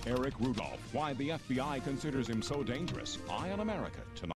Eric Rudolph, why the FBI considers him so dangerous. Eye on America tonight.